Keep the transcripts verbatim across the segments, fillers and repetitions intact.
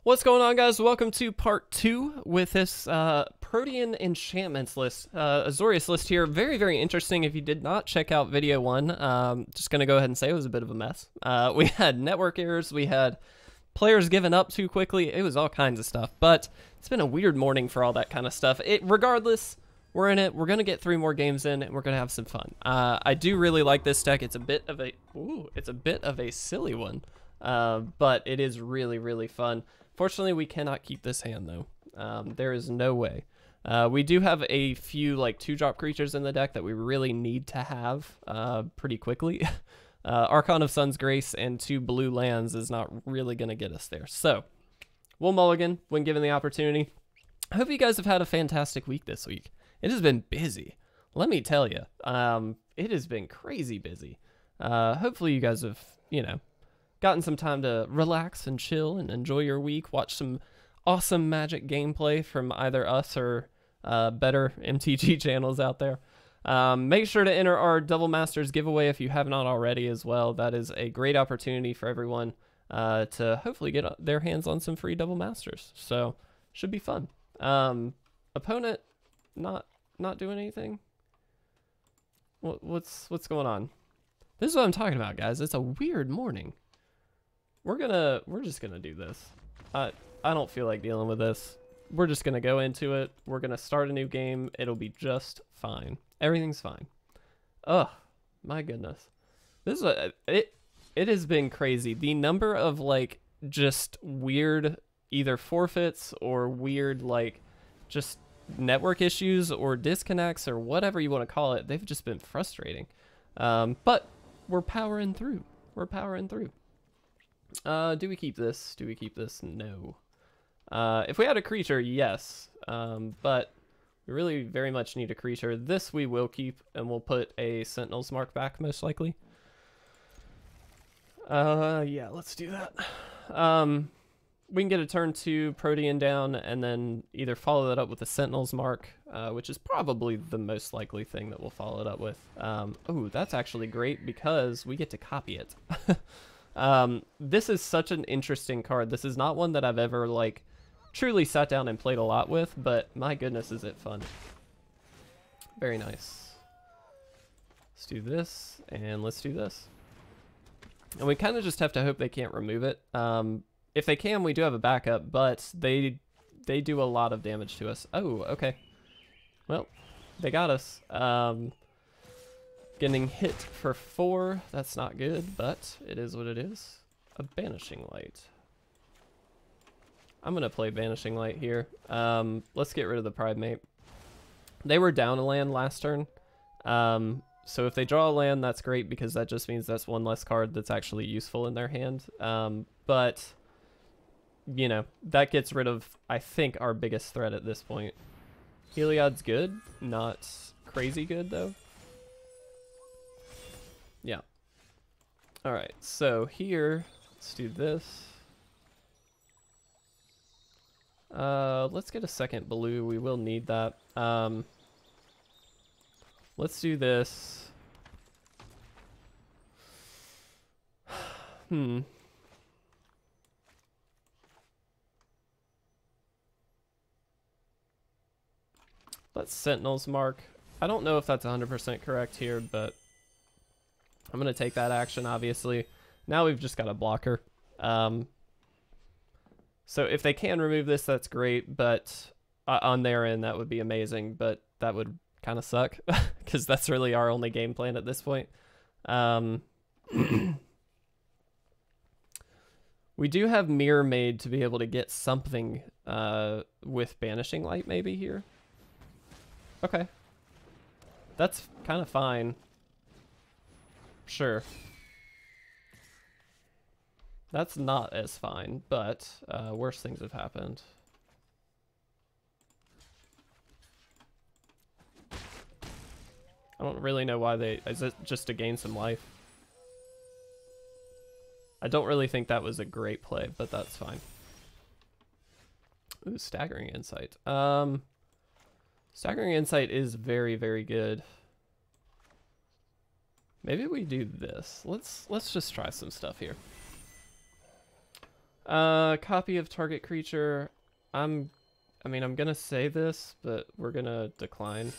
What's going on, guys? Welcome to part two with this uh, Protean Enchantments list. Uh, Azorius list here. Very, very interesting. If you did not check out video one, um, just going to go ahead and say it was a bit of a mess. Uh, we had network errors. We had players giving up too quickly. It was all kinds of stuff. But it's been a weird morning for all that kind of stuff. It, regardless, we're in it. We're going to get three more games in, and we're going to have some fun. Uh, I do really like this deck. It's a bit of a, ooh, it's a bit of a silly one. Uh, but it is really, really fun. Fortunately, we cannot keep this hand, though. Um, there is no way. Uh, we do have a few like two-drop creatures in the deck that we really need to have uh, pretty quickly. uh, Archon of Sun's Grace and two blue lands is not really going to get us there. So, we'll mulligan when given the opportunity. I hope you guys have had a fantastic week this week. It has been busy. Let me tell you. Um, it has been crazy busy. Uh, hopefully, you guys have, you know, gotten some time to relax and chill and enjoy your week, watch some awesome Magic gameplay from either us or uh, better M T G channels out there. Um, make sure to enter our Double Masters giveaway if you have not already as well. That is a great opportunity for everyone uh, to hopefully get their hands on some free Double Masters. So, should be fun. Um, opponent not not doing anything? What, what's, what's going on? This is what I'm talking about, guys. It's a weird morning. We're gonna, we're just gonna do this. I, I don't feel like dealing with this. We're just gonna go into it. We're gonna start a new game. It'll be just fine. Everything's fine. Ugh, my goodness. This is a, it, it has been crazy. The number of like just weird either forfeits or weird like just network issues or disconnects or whatever you want to call it. They've just been frustrating. Um, but we're powering through. We're powering through. Uh, do we keep this? Do we keep this? No. Uh, if we had a creature, yes. Um, but we really very much need a creature. This we will keep, and we'll put a Sentinel's Mark back, most likely. Uh, yeah, let's do that. Um, we can get a turn two Protean down, and then either follow that up with a Sentinel's Mark, uh, which is probably the most likely thing that we'll follow it up with. Um, oh, that's actually great, because we get to copy it. Um, this is such an interesting card. This is not one that I've ever, like, truly sat down and played a lot with, but my goodness, is it fun. Very nice. Let's do this, and let's do this. And we kind of just have to hope they can't remove it. Um, if they can, we do have a backup, but they, they do a lot of damage to us. Oh, okay. Well, they got us. Um... Getting hit for four, that's not good, but it is what it is. A Banishing Light. I'm going to play Banishing Light here. Um, let's get rid of the Primate. They were down a land last turn. Um, so if they draw a land, that's great, because that just means that's one less card that's actually useful in their hand. Um, but, you know, that gets rid of, I think, our biggest threat at this point. Heliod's good, not crazy good, though. Yeah. All right, so here, let's do this. Uh, let's get a second blue. We will need that. Um, let's do this. hmm. Let's Sentinel's Mark. I don't know if that's one hundred percent correct here, but I'm going to take that action, obviously. Now we've just got a blocker. Um, so if they can remove this, that's great. But uh, on their end, that would be amazing. But that would kind of suck, because that's really our only game plan at this point. Um, we do have Mirrormade to be able to get something uh, with Banishing Light maybe here. Okay. That's kind of fine. Sure. That's not as fine, but uh, worse things have happened. I don't really know why they... Is it just to gain some life? I don't really think that was a great play, but that's fine. Ooh, Staggering Insight. Um, Staggering Insight is very, very good. Maybe we do this. Let's let's just try some stuff here. Uh, copy of target creature. I'm, I mean, I'm gonna say this, but we're gonna decline.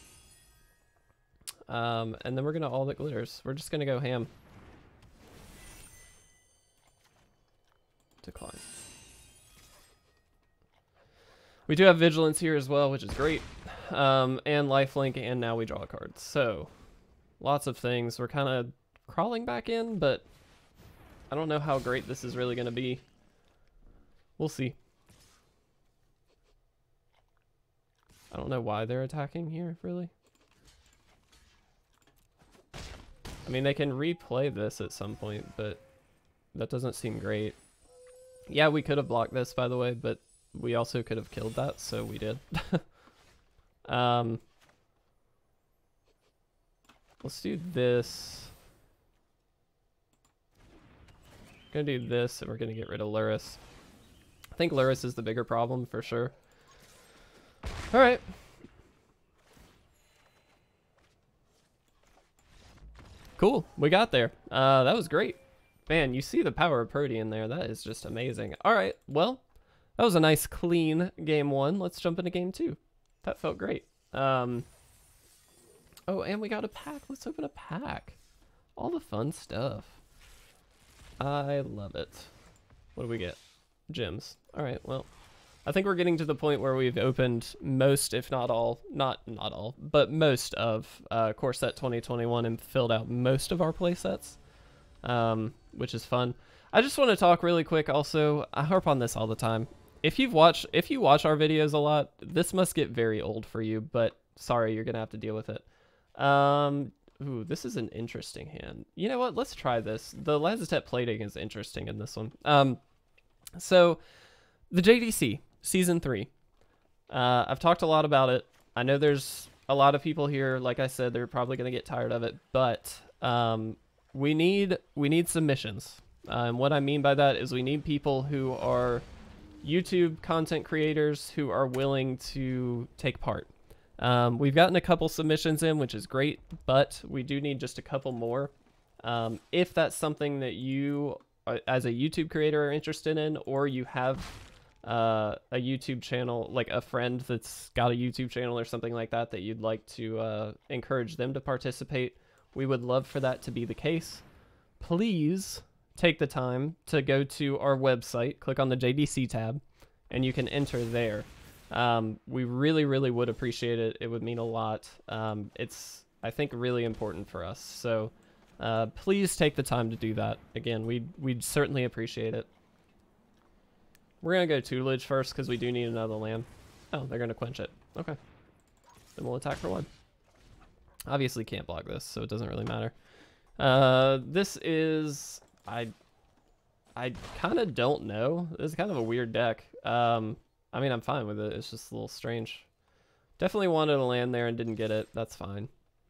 Um, and then we're gonna all that glitters. We're just gonna go ham. Decline. We do have vigilance here as well, which is great. Um, and lifelink, and now we draw a card. So, lots of things. We're kind of crawling back in, but I don't know how great this is really going to be. We'll see. I don't know why they're attacking here, really. I mean, they can replay this at some point, but that doesn't seem great. Yeah, we could have blocked this, by the way, but we also could have killed that, so we did. um, let's do this. Gonna do this, and we're gonna get rid of Luris. I think Luris is the bigger problem for sure. All right. Cool, we got there. Uh, that was great. Man, you see the power of Protean there. That is just amazing. All right, well, that was a nice, clean game one. Let's jump into game two. That felt great. Um, oh, and we got a pack. Let's open a pack. All the fun stuff. I love it. What do we get? Gems. All right, well, I think we're getting to the point where we've opened most, if not all, not not all, but most of uh, Core Set twenty twenty-one and filled out most of our play sets, um, which is fun. I just want to talk really quick also. I harp on this all the time. If you've watched, if you watch our videos a lot, this must get very old for you, but sorry, you're going to have to deal with it. Um, ooh, this is an interesting hand. You know what? Let's try this. The Lazotep Plating is interesting in this one. Um, so the J D C season three, uh, I've talked a lot about it. I know there's a lot of people here, like I said, they're probably going to get tired of it, but, um, we need, we need submissions. Uh, and what I mean by that is we need people who are YouTube content creators who are willing to take part. Um, we've gotten a couple submissions in, which is great, but we do need just a couple more. Um, if that's something that you, uh, as a YouTube creator, are interested in, or you have uh, a YouTube channel, like a friend that's got a YouTube channel or something like that, that you'd like to uh, encourage them to participate, we would love for that to be the case. Please take the time to go to our website, click on the J D C tab, and you can enter there. Um, we really, really would appreciate it. It would mean a lot. Um, it's, I think, really important for us. So uh, please take the time to do that. Again, we'd, we'd certainly appreciate it. We're going to go Tutelage first because we do need another land. Oh, they're going to quench it. Okay. Then we'll attack for one. Obviously can't block this, so it doesn't really matter. Uh, this is... I I kind of don't know. This is kind of a weird deck. Um, I mean, I'm fine with it. It's just a little strange. Definitely wanted to land there and didn't get it. That's fine.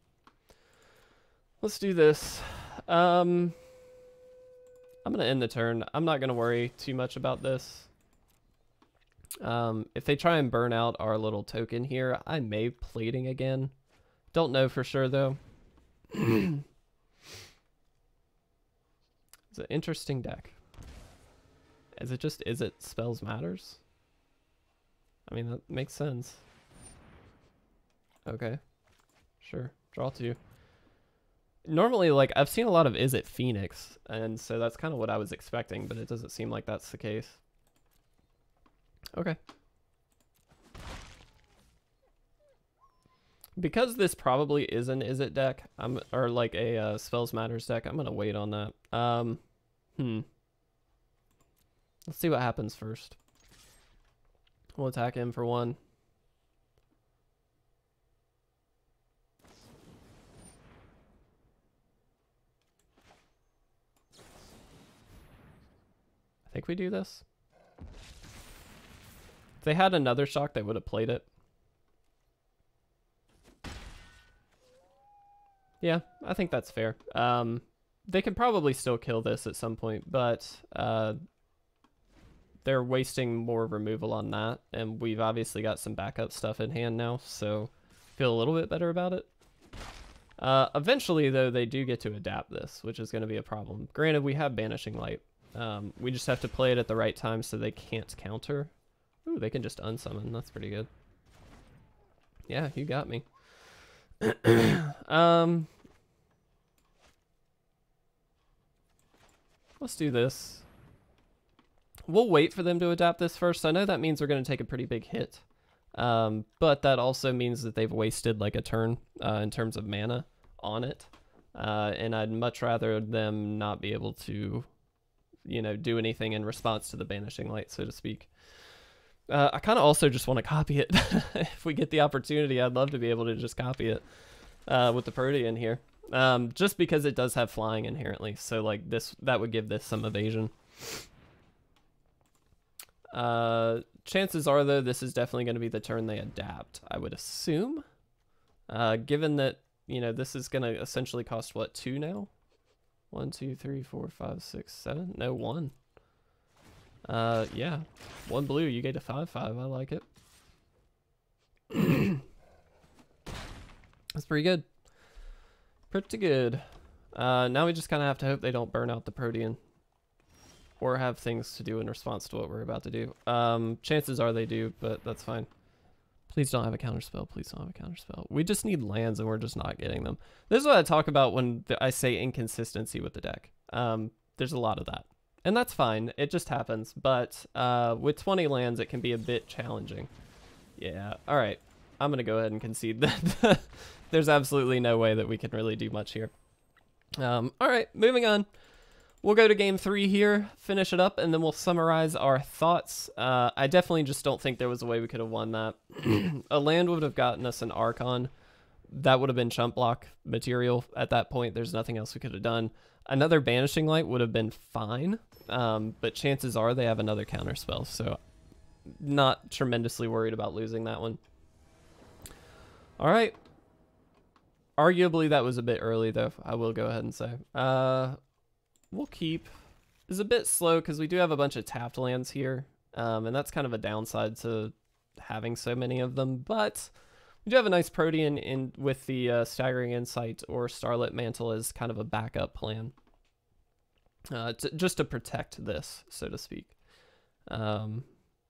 Let's do this. Um, I'm going to end the turn. I'm not going to worry too much about this. Um, if they try and burn out our little token here, I may plating again. Don't know for sure, though. It's an interesting deck. Is it just, is it spells matters? I mean, that makes sense. Okay. Sure. Draw two. Normally, like, I've seen a lot of is it Phoenix, and so that's kind of what I was expecting, but it doesn't seem like that's the case. Okay. Because this probably is an is it deck, I'm or like a uh, spells matters deck, I'm gonna wait on that. Um, hmm. Let's see what happens first. We'll attack him for one. I think we do this. If they had another shock, they would have played it. Yeah, I think that's fair. Um, they can probably still kill this at some point, but uh, they're wasting more removal on that, and we've obviously got some backup stuff in hand now, so feel a little bit better about it. Uh, eventually, though, they do get to adapt this, which is going to be a problem. Granted, we have Banishing Light, Um, we just have to play it at the right time so they can't counter. Ooh, they can just unsummon. That's pretty good. Yeah, you got me. um, let's do this. We'll wait for them to adapt this first. I know that means we're going to take a pretty big hit. Um, but that also means that they've wasted like a turn uh, in terms of mana on it. Uh, and I'd much rather them not be able to, you know, do anything in response to the Banishing Light, so to speak. Uh, I kind of also just want to copy it. If we get the opportunity, I'd love to be able to just copy it uh, with the Protean here. Um, just because it does have flying inherently. So like this, that would give this some evasion. Uh, chances are though, this is definitely going to be the turn they adapt, I would assume. Uh, given that, you know, this is going to essentially cost what, two now? One, two, three, four, five, six, seven? No, one. Uh, yeah. One blue, you get a five five. I like it. That's pretty good. Pretty good. Uh, now we just kind of have to hope they don't burn out the Protean. Or have things to do in response to what we're about to do. Um, chances are they do, but that's fine. Please don't have a counterspell. Please don't have a counterspell. We just need lands, and we're just not getting them. This is what I talk about when I say inconsistency with the deck. Um, there's a lot of that. And that's fine. It just happens. But uh, with twenty lands, it can be a bit challenging. Yeah. All right. I'm going to go ahead and concede that there's absolutely no way that we can really do much here. Um, all right. Moving on. We'll go to game three here, finish it up, and then we'll summarize our thoughts. Uh, I definitely just don't think there was a way we could have won that. A land would have gotten us an Archon. That would have been chump block material at that point. There's nothing else we could have done. Another Banishing Light would have been fine, um, but chances are they have another counterspell, so not tremendously worried about losing that one. All right. Arguably, that was a bit early, though, I will go ahead and say. Uh... We'll keep. It's a bit slow because we do have a bunch of tapped lands here, um, and that's kind of a downside to having so many of them. But we do have a nice Protean in with the uh, Staggering Insight or Starlit Mantle as kind of a backup plan, uh, to, just to protect this, so to speak. Um,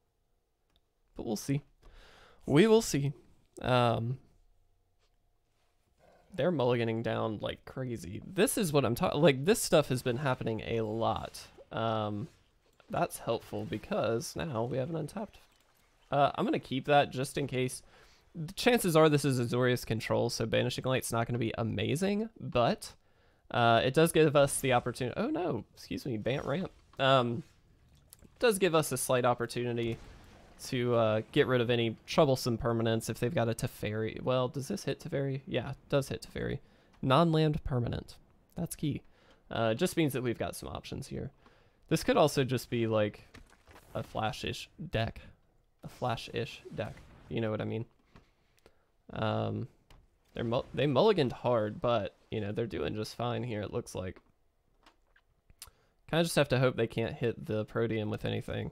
but we'll see. We will see. Um, They're mulliganing down like crazy. This is what I'm talking, like this stuff has been happening a lot. Um, that's helpful because now we have an untapped. Uh, I'm going to keep that just in case. The chances are this is Azorius control, so Banishing Light's not going to be amazing, but uh, it does give us the opportunity. Oh no, excuse me, Bant Ramp. Um, it does give us a slight opportunity to uh, get rid of any troublesome permanents if they've got a Teferi. Well, does this hit Teferi? Yeah, it does hit Teferi. Non-land permanent. That's key. Uh, just means that we've got some options here. This could also just be like a flash-ish deck. A flash-ish deck. You know what I mean? Um, they're mul they mulliganed hard, but, you know, they're doing just fine here, it looks like. Kind of just have to hope they can't hit the Protean with anything.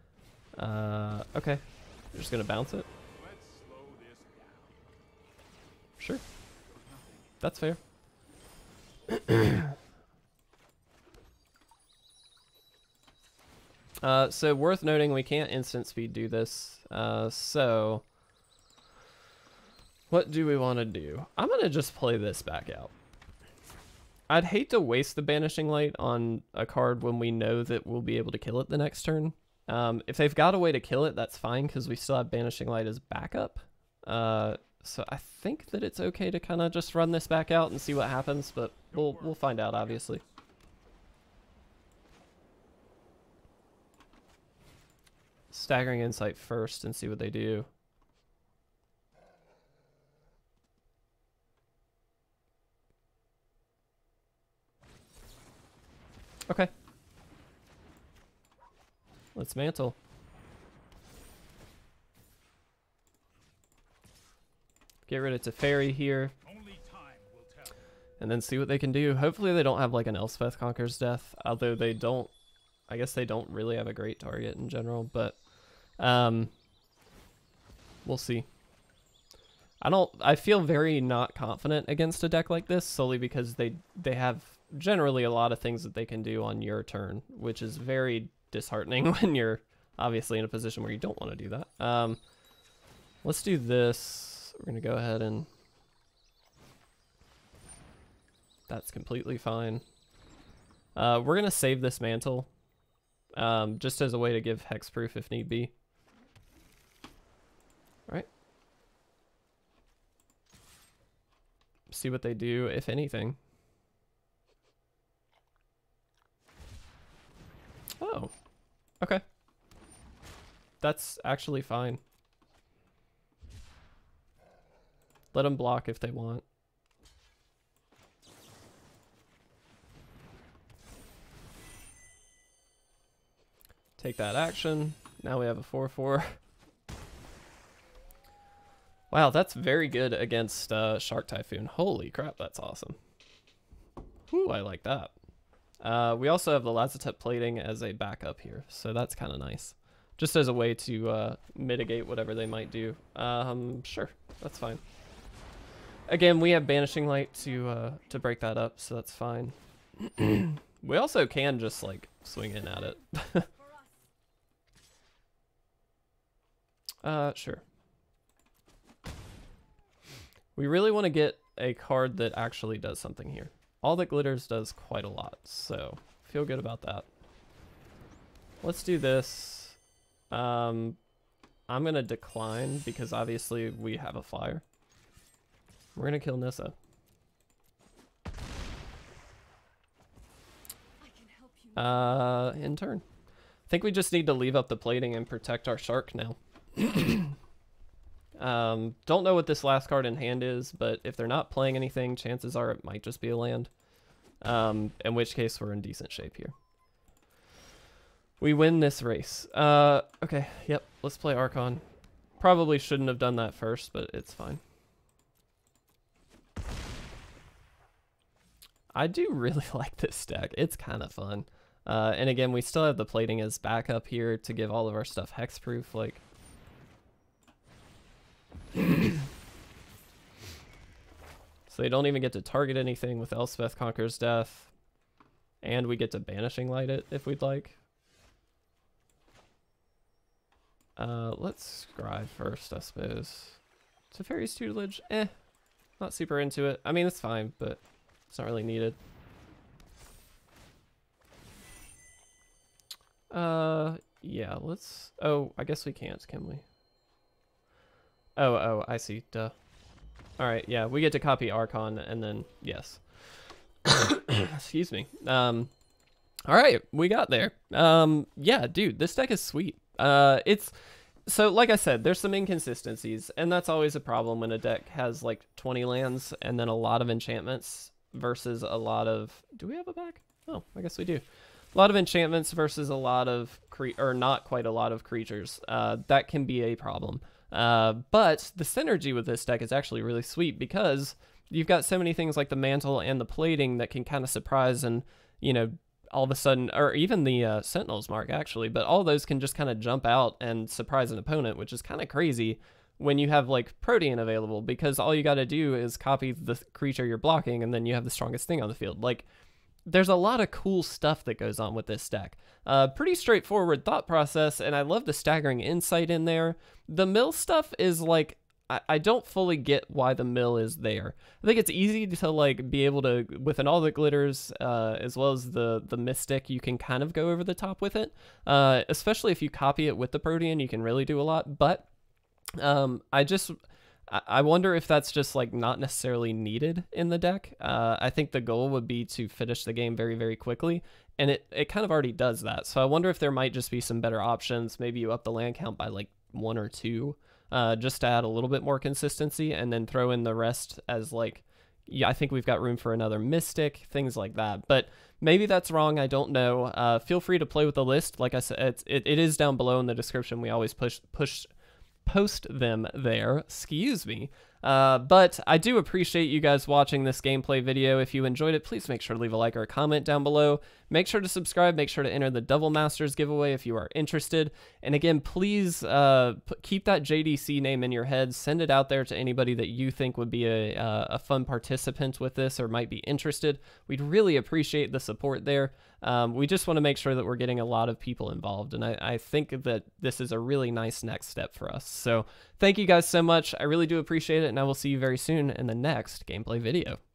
Uh, okay. We're just gonna bounce it. Let's slow this down. Sure. That's fair. uh, so worth noting, we can't instant speed do this. Uh, so what do we want to do? I'm gonna just play this back out. I'd hate to waste the Banishing Light on a card when we know that we'll be able to kill it the next turn. Um, if they've got a way to kill it, that's fine, because we still have Banishing Light as backup. Uh, so I think that it's okay to kind of just run this back out and see what happens, but we'll we'll find out, obviously. Staggering Insight first and see what they do. Okay. Let's mantle. Get rid of Teferi here. Only time will tell. And then see what they can do. Hopefully they don't have like an Elspeth Conqueror's Death. Although they don't, I guess they don't really have a great target in general. But um, we'll see. I don't, I feel very not confident against a deck like this solely because they, they have generally a lot of things that they can do on your turn, which is very disheartening when you're obviously in a position where you don't want to do that. Um, let's do this. We're going to go ahead and... That's completely fine. Uh, we're going to save this mantle um, just as a way to give hexproof if need be. All right. See what they do, if anything. Oh, okay. That's actually fine. Let them block if they want. Take that action. Now we have a four four. Wow, that's very good against uh, Shark Typhoon. Holy crap, that's awesome. Ooh, I like that. Uh, we also have the Lazotep Plating as a backup here, so that's kind of nice. Just as a way to uh, mitigate whatever they might do. Um, sure, that's fine. Again, we have Banishing Light to uh, to break that up, so that's fine. We also can just like swing in at it. uh, sure. We really want to get a card that actually does something here. All That Glitters does quite a lot, so feel good about that. Let's do this. Um, I'm going to decline because obviously we have a flyer. We're going to kill Nissa. Uh, in turn. I think we just need to leave up the plating and protect our shark now. Um, don't know what this last card in hand is, but if they're not playing anything, chances are it might just be a land. Um, in which case we're in decent shape here. We win this race. Uh, okay, yep, let's play Archon. Probably shouldn't have done that first, but it's fine. I do really like this deck. It's kind of fun. Uh, and again, we still have the plating as backup here to give all of our stuff hexproof, like... So they don't even get to target anything with Elspeth Conquers Death. And we get to Banishing Light it if we'd like. Uh, let's Scribe first, I suppose. Teferi's Tutelage, eh. Not super into it. I mean, it's fine, but it's not really needed. Uh, yeah, let's... Oh, I guess we can't, can we? Oh, oh, I see. Duh. Alright, yeah, we get to copy Archon, and then, yes. Excuse me. Um, alright, we got there. Um, yeah, dude, this deck is sweet. Uh, it's... So, like I said, there's some inconsistencies, and that's always a problem when a deck has, like, twenty lands, and then a lot of enchantments versus a lot of... Do we have a back? Oh, I guess we do. A lot of enchantments versus a lot of... Cre or not quite a lot of creatures. Uh, that can be a problem. Uh, but the synergy with this deck is actually really sweet because you've got so many things like the mantle and the plating that can kind of surprise and, you know, all of a sudden, or even the uh, Sentinel's mark actually, but all those can just kind of jump out and surprise an opponent, which is kind of crazy when you have like Protean available because all you got to do is copy the creature you're blocking and then you have the strongest thing on the field. Like, there's a lot of cool stuff that goes on with this deck. Uh, pretty straightforward thought process, and I love the Staggering Insight in there. The mill stuff is like, I, I don't fully get why the mill is there. I think it's easy to like be able to, with an All That Glitters, uh, as well as the, the Mystic, you can kind of go over the top with it. Uh, especially if you copy it with the Protean, you can really do a lot, but um, I just... I wonder if that's just like not necessarily needed in the deck. Uh, I think the goal would be to finish the game very, very quickly, and it, it kind of already does that. So I wonder if there might just be some better options. Maybe you up the land count by like one or two, uh, just to add a little bit more consistency, and then throw in the rest as like, yeah, I think we've got room for another Mystic, things like that. But maybe that's wrong. I don't know. Uh, feel free to play with the list. Like I said, it's, it, it is down below in the description. We always push push. post them there, excuse me. Uh, but I do appreciate you guys watching this gameplay video. If you enjoyed it, please make sure to leave a like or a comment down below. Make sure to subscribe. Make sure to enter the Devil Masters giveaway if you are interested. And again, please uh, keep that J D C name in your head. Send it out there to anybody that you think would be a, uh, a fun participant with this or might be interested. We'd really appreciate the support there. Um, we just want to make sure that we're getting a lot of people involved, and I, I think that this is a really nice next step for us. So thank you guys so much. I really do appreciate it, and I will see you very soon in the next gameplay video.